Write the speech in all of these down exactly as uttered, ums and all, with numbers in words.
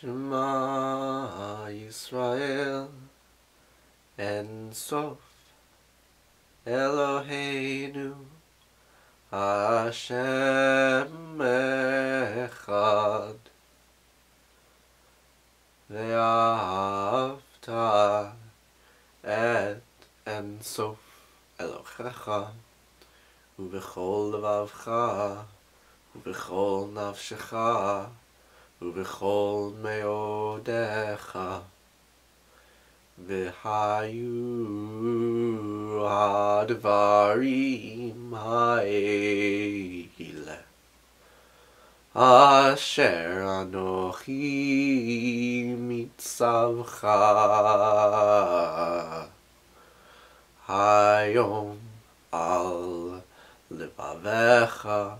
Shema Yisrael En Sof Eloheinu Hashem Echad Vahafta Et En Sof Elohecha Uvechol levavcha Uvechol nafshecha Uvechol meodecha V'hayu hadvarim ha'ele Asher anochi mitzavcha Hayom al levavecha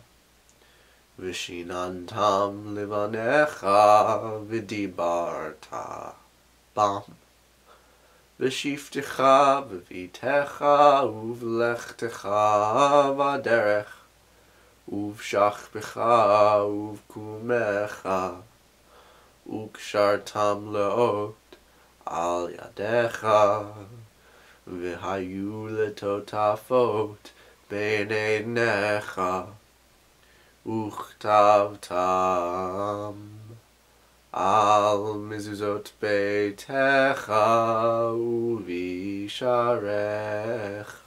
V'shinantam levanecha v'dibarta bam V'shiftecha v'vitecha uv'lechtecha v'derech uv'shachbecha uv'kumecha u'kshartam leot al yadecha v'hayu letotafot b'nei necha uchtavtam al mezuzot beitecha uvisharecha